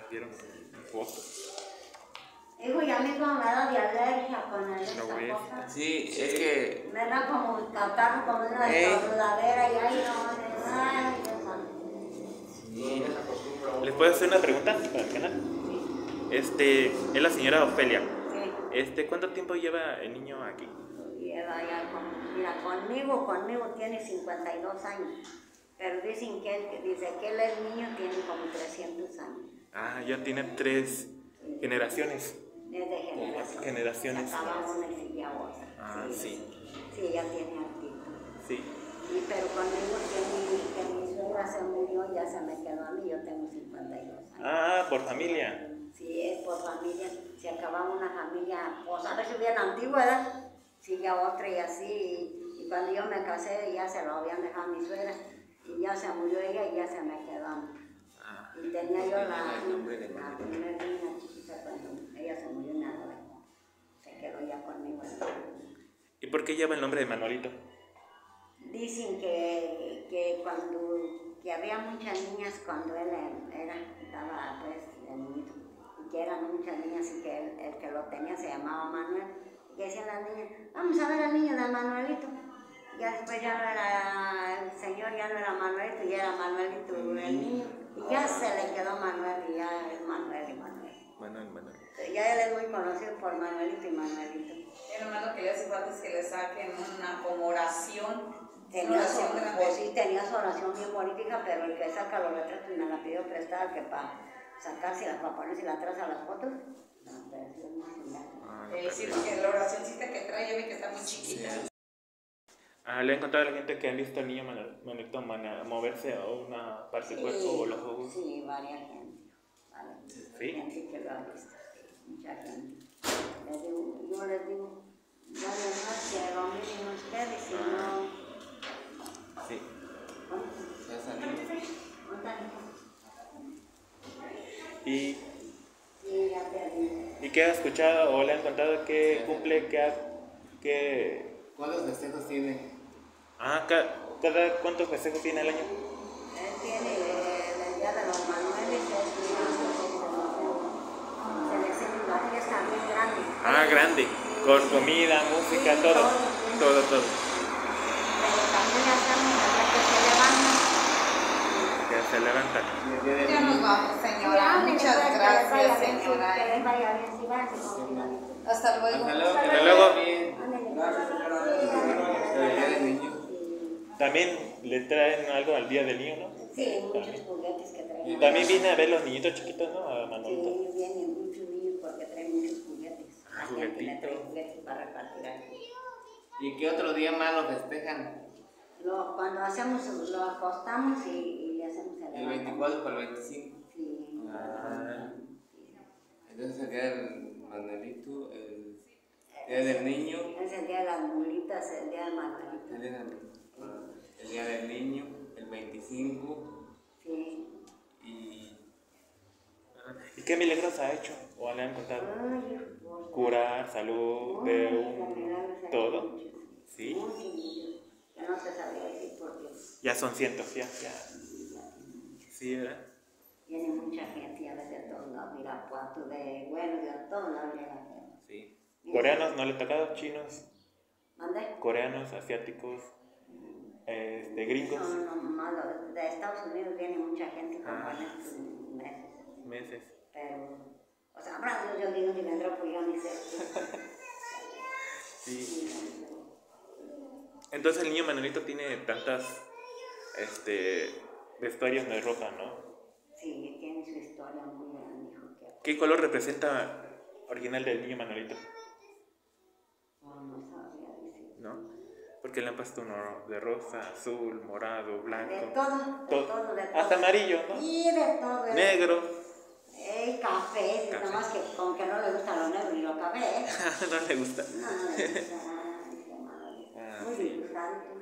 dieron fotos. Hijo, ya mismo me da de alergia con esta No ves. cosa. Sí, es que. Me da como un catarro, como una estornudadera y ahí no, ay, Dios santo. ¿Les puedo hacer una pregunta para el canal? Es la señora Ofelia. Sí. ¿Cuánto tiempo lleva el niño aquí? Lleva ya, mira, conmigo tiene 52 años. Pero dicen dice que él es niño, tiene como 300 años. Ah, ya tiene 3 generaciones. Es de Generaciones. Se acaba una y sigue a otra. Ah, sí. Sí, ya tiene hartito. Sí. Pero conmigo que mi suegra se murió, ya se me quedó a mí, yo tengo 52 años. Ah, por familia. Sí, es por familia. Se acababa una familia, pues a veces bien antigua, ¿verdad? Sigue a otra y así. Y cuando yo me casé, ya se lo habían dejado a mi suegra. Y ya se murió ella y ya se me quedó a mí. Y tenía yo la primera niña chiquita cuando ella se murió, me la dejó. Se quedó ya conmigo. ¿Y por qué lleva el nombre de Manuelito? Dicen que había muchas niñas cuando él estaba pues de niñito. Y que eran muchas niñas y que el que lo tenía se llamaba Manuel. Y decían las niñas, vamos a ver al niño de Manuelito. Ya después ya no era, el señor ya no era Manuelito, ya era Manuelito el niño. Y ya se le quedó Manuel y ya es Manuel y Manuel. Manuel. Ya él es muy conocido por Manuelito y Manuelito. Hermano, que le hace falta es que le saquen una como oración. Tenía su oración bien bonita, pero el que saca los retratos me la pidió prestada que para sacarse las papones y la atrás a las fotos. No, pero eso es muy similar. Sí, porque la oracióncita que trae, yo vi que está muy chiquita. Sí. ¿Le han contado a la gente que han visto al niño Manuelito moverse a una parte del cuerpo o los ojos? Sí, varias gente. ¿Sí? Gente que lo ha visto, mucha gente. Yo les digo, no más que lo miren ustedes, si no... Sí. Ya ¿Y sí, ya perdí. ¿Y qué ha escuchado o le han contado que cumple, ¿Cuántos festejos tiene? ¿Cuántos festejos tiene al año? Él tiene el día de los Manueles, se le hace una fiesta bien grande. Grande, con comida, música, sí, todo. Pero Todo. también hacemos el día que se levanta. Que se levanta. Ya nos vamos, señora. Muchas gracias, señora. Que les vaya bien, si van, se confían. Hasta luego. Hasta luego. Gracias, señora. También le traen algo al día del niño, ¿no? Sí, muchos juguetes que traen. También viene a ver los niñitos chiquitos, ¿no? A Manuelito. Sí, vienen muchos niños porque traen muchos juguetes. La gente le trae Juguetitos. juguetes para repartir aquí. ¿Y qué otro día más lo festejan? Cuando lo acostamos y le hacemos El 24 para el 25. Sí. Entonces el día del Manuelito, el día del niño. Es el día de las mulitas, el día del Manuelito. El día del niño, el 25. Sí. ¿Y qué milagros ha hecho? ¿O le han contado? Curar, salud, todo. ¿Sí? Yo no te sabía decir por qué. Ya son cientos, ya. Sí, ¿verdad? Viene mucha gente y a veces de todos lados, mira, Puerto de todos lados llega gente. Sí. ¿Coreanos no le ha tocado? ¿Chinos? ¿Mande? ¿Coreanos, asiáticos, gringos? No, malo. De Estados Unidos viene mucha gente como en estos Meses. Pero, o sea, habrá yo digo que vendrá por yo ni sé. Sí. Entonces el niño Manuelito tiene tantas vestuarios de ropa, ¿no? Sí, tiene su historia muy grande, hijo. ¿Qué color representa original del niño Manuelito? No sabría decir. ¿No? Porque le han puesto uno de rosa, azul, morado, blanco. De todo. Hasta amarillo, ¿no? Y de todo. Negro. Café, nomás que con que no le gusta lo negro y lo café. No le gusta. No le gusta. Muy disfrutante.